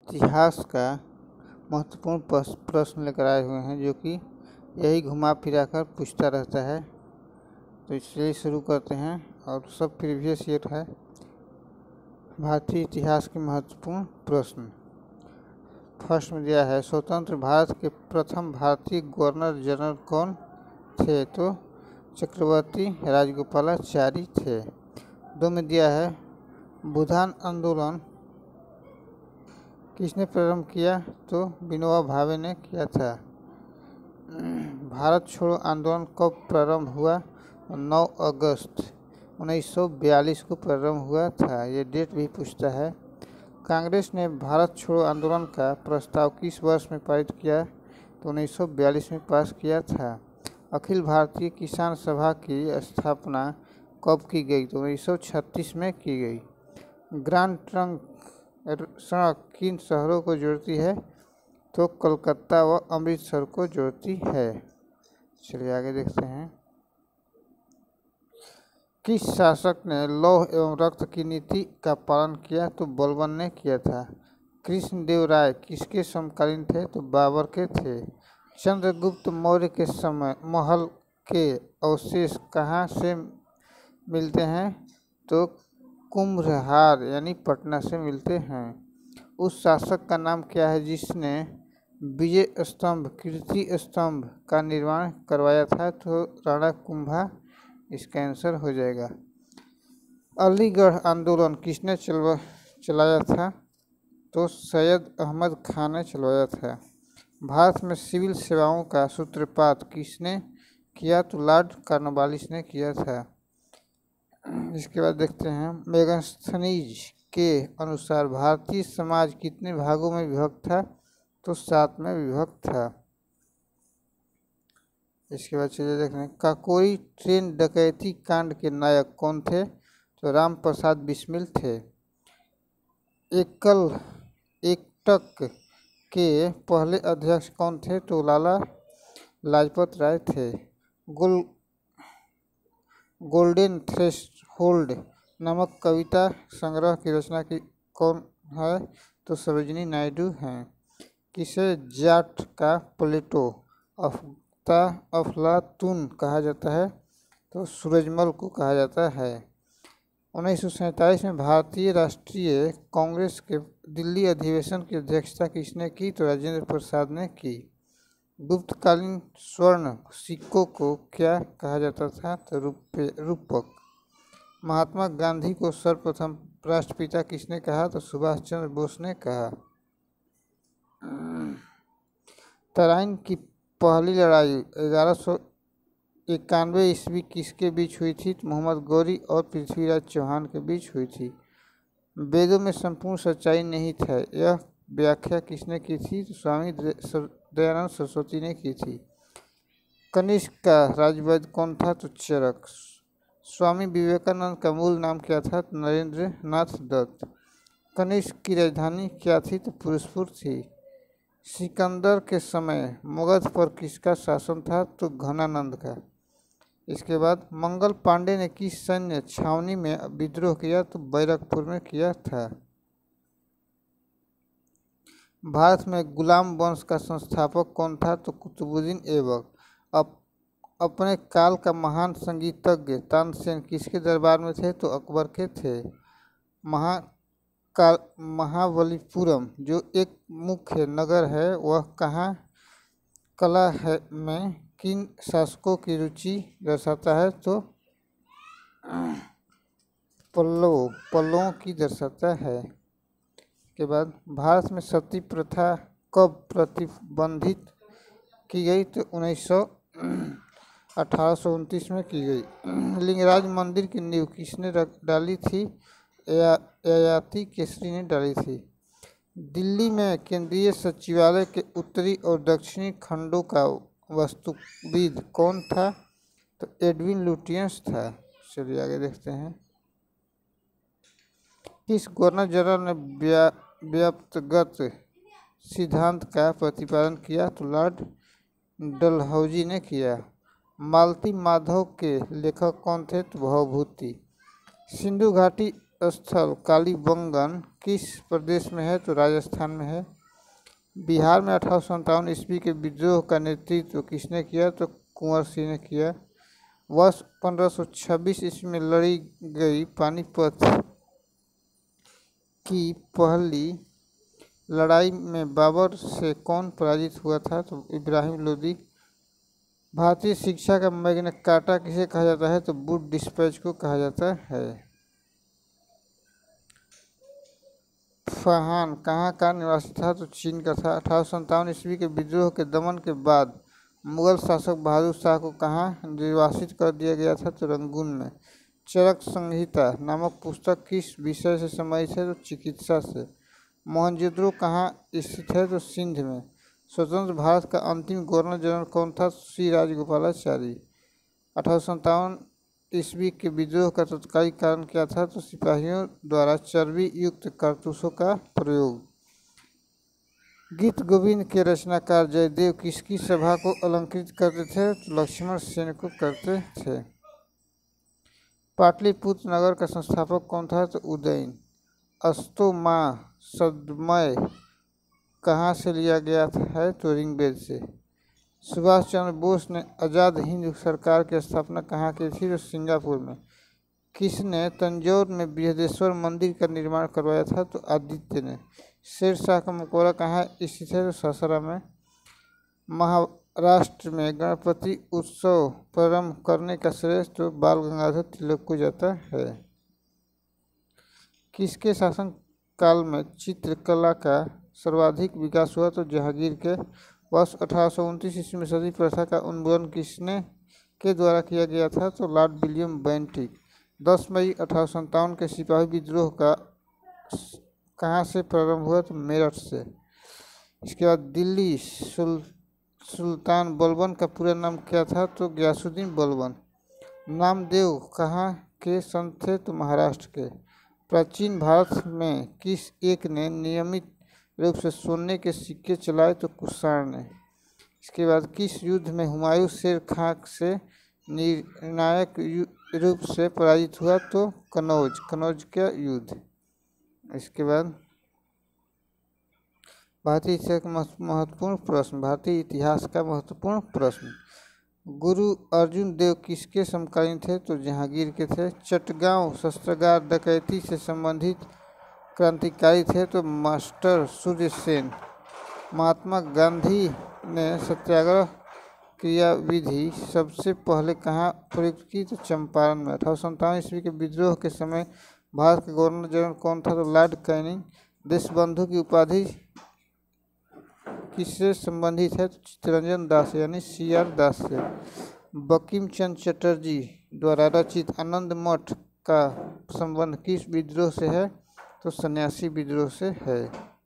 इतिहास का महत्वपूर्ण प्रश्न लेकर आए हुए हैं, जो कि यही घुमा फिरा कर पूछता रहता है। तो इसलिए शुरू करते हैं। और सब प्रीवियस ईयर है। भारतीय इतिहास के महत्वपूर्ण प्रश्न। फर्स्ट में दिया है, स्वतंत्र भारत के प्रथम भारतीय गवर्नर जनरल कौन थे? तो चक्रवर्ती राजगोपालाचारी थे। दो में दिया है, भूदान आंदोलन किसने प्रारंभ किया? तो विनोबा भावे ने किया था। भारत छोड़ो आंदोलन कब प्रारंभ हुआ? 9 अगस्त 1942 को प्रारंभ हुआ था। ये डेट भी पूछता है। कांग्रेस ने भारत छोड़ो आंदोलन का प्रस्ताव किस वर्ष में पारित किया? तो 1942 में पास किया था। अखिल भारतीय किसान सभा की स्थापना कब की गई? तो 1936 में की गई। ग्रांड ट्रंक सड़क किन शहरों को जोड़ती है? तो कोलकाता व अमृतसर को जोड़ती है। चलिए आगे देखते हैं। किस शासक ने लौह एवं रक्त की नीति का पालन किया? तो बलबन ने किया था। कृष्णदेव राय किसके समकालीन थे? तो बाबर के थे। चंद्रगुप्त मौर्य के समय महल के अवशेष कहाँ से मिलते हैं? तो कुम्भलहार यानी पटना से मिलते हैं। उस शासक का नाम क्या है जिसने विजय स्तंभ कीर्ति स्तंभ का निर्माण करवाया था? तो राणा कुंभा इसका आंसर हो जाएगा। अलीगढ़ आंदोलन किसने चलाया था? तो सैयद अहमद खान ने चलवाया था। भारत में सिविल सेवाओं का सूत्रपात किसने किया? तो लॉर्ड कॉर्नवालिस ने किया था। इसके बाद देखते हैं, मेगास्थनीज के अनुसार भारतीय समाज कितने भागों में विभक्त था? तो 7 में विभक्त था। इसके बाद चलिए देखते हैं, काकोरी ट्रेन डकैती कांड के नायक कौन थे? तो राम प्रसाद बिस्मिल थे। एकटक के पहले अध्यक्ष कौन थे? तो लाला लाजपत राय थे। गोल्डन थ्रेशोल्ड नामक कविता संग्रह की रचना की कौन है? तो सरोजिनी नायडू हैं। किसे जाट का प्लेटो अफलातून कहा जाता है? तो सूरजमल को कहा जाता है। 1947 में भारतीय राष्ट्रीय कांग्रेस के दिल्ली अधिवेशन की अध्यक्षता किसने की? तो राजेंद्र प्रसाद ने की। गुप्तकालीन स्वर्ण सिक्कों को क्या कहा जाता था? तो रूपक। महात्मा गांधी को सर्वप्रथम राष्ट्रपिता किसने कहा? तो सुभाष चंद्र बोस ने कहा। तराइन की पहली लड़ाई 1191 ईस्वी किसके बीच हुई थी? तो मोहम्मद गौरी और पृथ्वीराज चौहान के बीच हुई थी। वेदों में संपूर्ण सच्चाई नहीं था, यह व्याख्या किसने की थी? तो स्वामी दयानंद सरस्वती ने की थी। कनिष्क का राजवैद्य कौन था? तो चरक। स्वामी विवेकानंद का मूल नाम क्या था? तो नरेंद्र नाथ दत्त। कनिष्क की राजधानी क्या थी? तो फिरोजपुर थी। सिकंदर के समय मगध पर किसका शासन था? तो घनानंद का। इसके बाद मंगल पांडे ने किस सैन्य छावनी में विद्रोह किया? तो बैरकपुर में किया था। भारत में गुलाम वंश का संस्थापक कौन था? तो कुतुबुद्दीन ऐबक। अपने काल का महान संगीतज्ञ तानसेन किसके दरबार में थे? तो अकबर के थे। महाबलीपुरम जो एक मुख्य नगर है, वह कहाँ कला है में किन शासकों की रुचि दर्शाता है? तो पल्लवों की दर्शाता है। के बाद भारत में सती प्रथा कब प्रतिबंधित की गई? तो 1829 में की गई। लिंगराज मंदिर की नींव किसने डाली थी? ययाति केसरी ने डाली थी। दिल्ली में केंद्रीय सचिवालय के उत्तरी और दक्षिणी खंडों का वास्तुविद कौन था? तो एडविन लुटियंस था। चलिए आगे देखते हैं। किस गवर्नर जनरल ने व्याप्तगत सिद्धांत का प्रतिपादन किया? तो लॉर्ड डलहौजी ने किया। मालती माधव के लेखक कौन थे? तो भवभूति। सिंधु घाटी स्थल कालीबंगन किस प्रदेश में है? तो राजस्थान में है। बिहार में 1857 ईस्वी के विद्रोह का नेतृत्व किसने किया? तो कुंवर सिंह ने किया। वर्ष 1526 ईस्वी में लड़ी गई पानीपत की पहली लड़ाई में बाबर से कौन पराजित हुआ था? तो इब्राहिम लोदी। भारतीय शिक्षा का मैग्ना कार्टा किसे कहा जाता है? तो वुड डिस्पैच को कहा जाता है। फहान कहाँ का निवासी था? तो चीन का था। 1857 ईस्वी के विद्रोह के दमन के बाद मुगल शासक बहादुर शाह को कहाँ निर्वासित कर दिया गया था? तो रंगून में। चरक संहिता नामक पुस्तक किस विषय से संबंधित है? तो चिकित्सा से। मोहनजोदड़ो कहाँ स्थित है? तो सिंध में। स्वतंत्र भारत का अंतिम गवर्नर जनरल कौन था? श्री राजगोपालाचारी। 1857 ईस्वी के विद्रोह का तत्कालिक कारण क्या था? तो सिपाहियों द्वारा चर्बी युक्त कारतूसों का प्रयोग। गीत गोविंद के रचनाकार जयदेव किसकी सभा को अलंकृत करते थे? तो लक्ष्मण सेन को करते थे। पाटलिपुत्र नगर का संस्थापक कौन था? तो उदयन। अस्तोमा सदमय कहाँ से लिया गया है? तो ऋग्वेद से। सुभाष चंद्र बोस ने आज़ाद हिंद सरकार की स्थापना कहाँ की थी? तो सिंगापुर में। किसने तंजौर में बृहदेश्वर मंदिर का निर्माण करवाया था? तो आदित्य ने। शेरशाह का मकबरा कहाँ स्थित है? तो सासाराम में। महाराष्ट्र में गणपति उत्सव प्रारंभ करने का श्रेय तो बाल गंगाधर तिलक को जाता है। किसके शासन काल में चित्रकला का सर्वाधिक विकास हुआ? तो जहांगीर के। वर्ष 1829 ईस्वी में सती प्रथा का उन्मूलन किसने के द्वारा किया गया था? तो लॉर्ड विलियम बेंटिक। 10 मई 1857 के सिपाही विद्रोह का कहाँ से प्रारंभ हुआ? तो मेरठ से। इसके बाद दिल्ली सुल्तान बलबन का पूरा नाम क्या था? तो गयासुद्दीन बलबन। नामदेव कहाँ के संत थे? तो महाराष्ट्र के। प्राचीन भारत में किस एक ने नियमित रूप से सोने के सिक्के चलाए? तो कुषाण ने। इसके बाद किस युद्ध में हुमायूं शेर खां से निर्णायक रूप से पराजित हुआ? तो कनौज का युद्ध। इसके बाद भारतीय इतिहास का महत्वपूर्ण प्रश्न। भारतीय इतिहास का महत्वपूर्ण प्रश्न। गुरु अर्जुन देव किसके समकालीन थे? तो जहांगीर के थे। चटगांव शस्त्रागार डकैती से संबंधित क्रांतिकारी थे? तो मास्टर सूर्य सेन। महात्मा गांधी ने सत्याग्रह क्रियाविधि सबसे पहले कहाँ प्रयुक्त की? तो चंपारण में। 1857 ईस्वी के विद्रोह के समय भारत का गवर्नर जनरल कौन था? तो लॉर्ड कैनिंग। देशबंधु की उपाधि किससे संबंधित है? तो चित्तरंजन दास यानी CR दास से। बंकिम चंद्र चटर्जी द्वारा रचित आनंद मठ का संबंध किस विद्रोह से है? तो सन्यासी विद्रोह से है।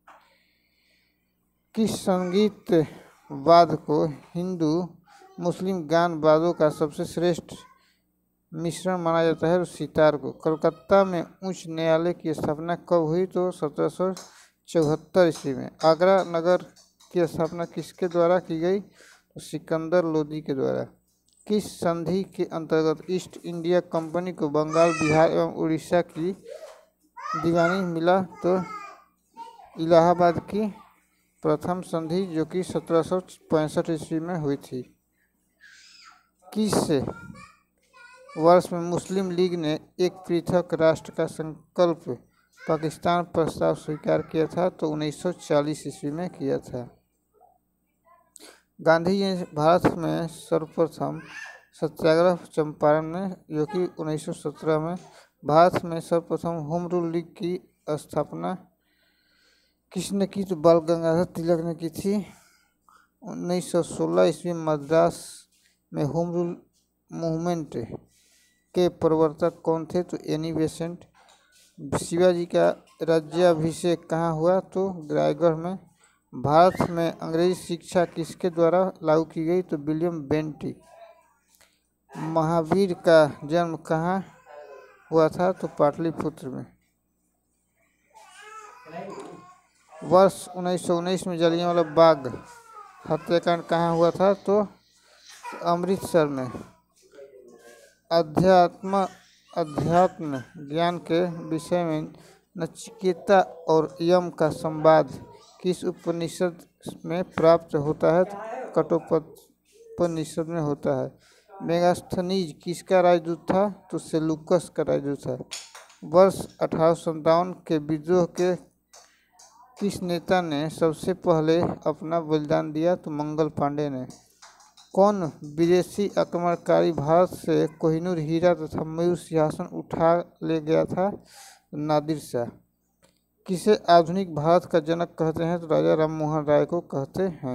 किस संगीत वाद्य को हिंदू मुस्लिम गान वाद्यों का सबसे श्रेष्ठ मिश्रण माना जाता है? तो सितार को। कलकत्ता में उच्च न्यायालय की स्थापना कब हुई? तो 1774 ईस्वी में। आगरा नगर की स्थापना किसके द्वारा की गई? तो सिकंदर लोदी के द्वारा। किस संधि के अंतर्गत ईस्ट इंडिया कंपनी को बंगाल, बिहार एवं उड़ीसा की दीवानी मिला? तो इलाहाबाद की प्रथम संधि जो कि 1765 ईस्वी में हुई थी। किस वर्ष में मुस्लिम लीग ने एक पृथक राष्ट्र का संकल्प पाकिस्तान प्रस्ताव स्वीकार किया था? तो 1940 ईस्वी में किया था। गांधी जी ने भारत में सर्वप्रथम सत्याग्रह चंपारण में जो कि 1917 में। भारत में सर्वप्रथम होम रूल लीग की स्थापना किसने की? तो बाल गंगाधर तिलक ने की थी। 1916 ईस्वी में मद्रास में होम रूल मूवमेंट के प्रवर्तक कौन थे? तो एनी बेसेंट। शिवाजी का राज्याभिषेक कहाँ हुआ? तो रायगढ़ में। भारत में अंग्रेजी शिक्षा किसके द्वारा लागू की गई? तो विलियम बेंटिक। महावीर का जन्म कहाँ हुआ था? तो पाटलिपुत्र में। वर्ष 1919 में जलियांवाला बाग हत्याकांड कहाँ हुआ था? तो अमृतसर में। अध्यात्म अध्यात्म ज्ञान के विषय में नचिकेता और यम का संवाद किस उपनिषद में प्राप्त होता है? कठोपनिषद में होता है। मेगास्थनीज किसका राजदूत था? तो सेलूकस का राजदूत था। वर्ष 1857 के विद्रोह के किस नेता ने सबसे पहले अपना बलिदान दिया? तो मंगल पांडे ने। कौन विदेशी आक्रमणकारी भारत से कोहिनूर हीरा तथा मयूर सिंहासन उठा ले गया था? नादिर शाह। किसे आधुनिक भारत का जनक कहते हैं? तो राजा राममोहन राय को कहते हैं।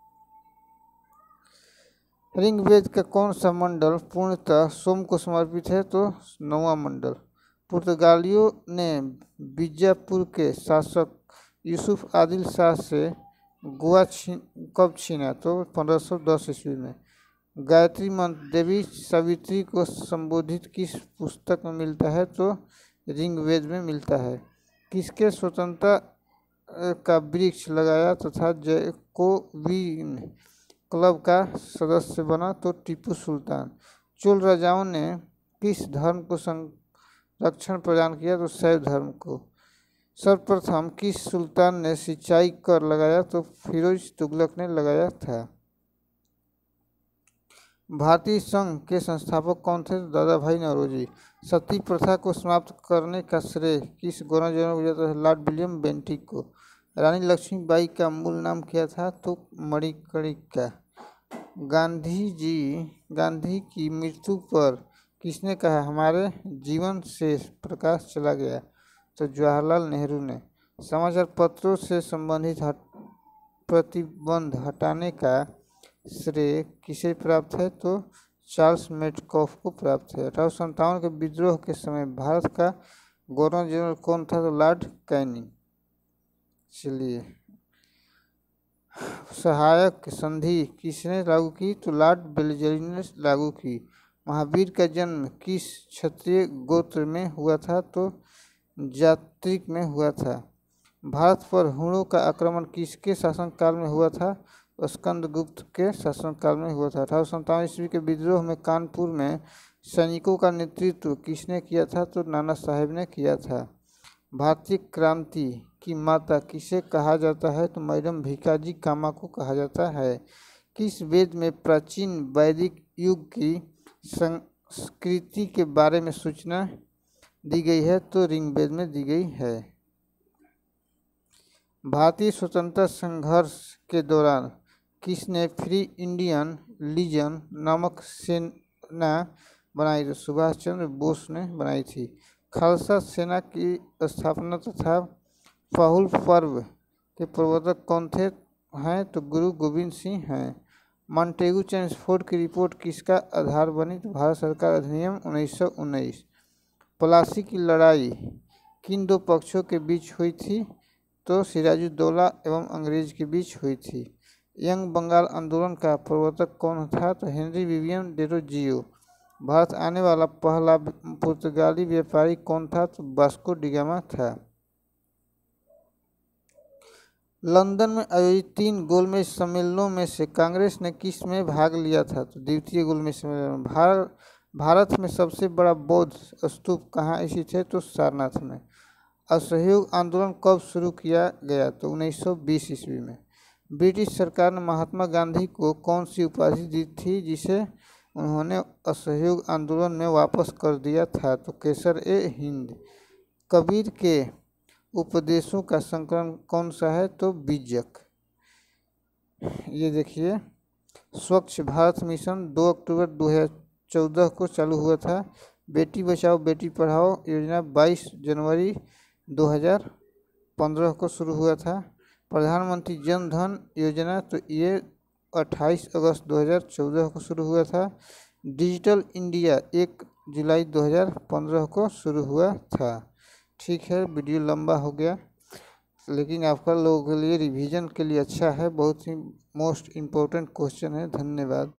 ऋग्वेद का कौन सा मंडल पूर्णतः सोम को समर्पित है? तो 9वां मंडल। पुर्तगालियों ने बीजापुर के शासक यूसुफ आदिल शाह से गोवा कब छीना? तो 1510 ईस्वी में। गायत्री मंत्र देवी सावित्री को संबोधित किस पुस्तक में मिलता है? तो ऋग्वेद में मिलता है। किसके स्वतंत्रता का वृक्ष लगाया तथा जैकोबिन क्लब का सदस्य बना? तो टीपू सुल्तान। चोल राजाओं ने किस धर्म को संरक्षण प्रदान किया? तो शैव धर्म को। सर्वप्रथम किस सुल्तान ने सिंचाई कर लगाया? तो फिरोज तुगलक ने लगाया था। भारतीय संघ के संस्थापक कौन थे? तो दादा भाई नौरोजी। सती प्रथा को समाप्त करने का श्रेय किस गवर्नर जनरल को जाता है? लॉर्ड विलियम बेंटिक को। रानी लक्ष्मीबाई का मूल नाम क्या था? तो मणिकर्णिका। गांधी की मृत्यु पर किसने कहा हमारे जीवन से प्रकाश चला गया? तो जवाहरलाल नेहरू ने। समाचार पत्रों से संबंधित प्रतिबंध हटाने का श्रेय किसे प्राप्त है? तो चार्ल्स मेटकॉफ को प्राप्त है। 1857 के विद्रोह के समय भारत का गवर्नर जनरल कौन था? तो लॉर्ड कैनिंग। चलिए, सहायक संधि किसने लागू की? तो लॉर्ड वेलेस्ली ने लागू की। महावीर का जन्म किस क्षत्रिय गोत्र में हुआ था? तो जात्रिक में हुआ था। भारत पर हुणों का आक्रमण किसके शासनकाल में हुआ था? स्कंदगुप्त के शासनकाल में हुआ था। 1857 ईस्वी के विद्रोह में कानपुर में सैनिकों का नेतृत्व किसने किया था? तो नाना साहेब ने किया था। भारतीय क्रांति की माता किसे कहा जाता है? तो मैडम भीकाजी कामा को कहा जाता है। किस वेद में प्राचीन वैदिक युग की संस्कृति के बारे में सूचना दी गई है? तो ऋग्वेद में दी गई है। भारतीय स्वतंत्रता संघर्ष के दौरान किसने फ्री इंडियन लीजन नामक सेना बनाई? तो सुभाष चंद्र बोस ने बनाई थी। खालसा सेना की स्थापना तथा फाहुल पर्व के प्रवर्तक कौन थे हैं? तो गुरु गोविंद सिंह हैं। मॉन्टेगू चेम्सफोर्ड की रिपोर्ट किसका आधार बनी? तो भारत सरकार अधिनियम 1919। प्लासी की लड़ाई किन दो पक्षों के बीच हुई थी? तो सिराजुद्दौला एवं अंग्रेज के बीच हुई थी। यंग बंगाल आंदोलन का प्रवर्तक कौन था? तो हेनरी विवियन डेरोजियो। भारत आने वाला पहला पुर्तगाली व्यापारी कौन था? तो वास्को डी गामा था। लंदन में आयोजित 3 गोलमेज सम्मेलनों में से कांग्रेस ने किस में भाग लिया था? तो द्वितीय गोलमेज सम्मेलन। भारत में सबसे बड़ा बौद्ध स्तूप कहाँ स्थित है? तो सारनाथ में। असहयोग आंदोलन कब शुरू किया गया? तो 1920 ईस्वी में। ब्रिटिश सरकार ने महात्मा गांधी को कौन सी उपाधि दी थी जिसे उन्होंने असहयोग आंदोलन में वापस कर दिया था? तो केसर-ए-हिंद। कबीर के उपदेशों का संकलन कौन सा है? तो बीजक। ये देखिए, स्वच्छ भारत मिशन 2 अक्टूबर 2014 को चालू हुआ था। बेटी बचाओ बेटी पढ़ाओ योजना 22 जनवरी 2015 को शुरू हुआ था। प्रधानमंत्री जन धन योजना तो ये 28 अगस्त 2014 को शुरू हुआ था। डिजिटल इंडिया 1 जुलाई 2015 को शुरू हुआ था। ठीक है, वीडियो लंबा हो गया लेकिन आपका लोगों के लिए रिवीजन के लिए अच्छा है। बहुत ही मोस्ट इम्पोर्टेंट क्वेश्चन है। धन्यवाद।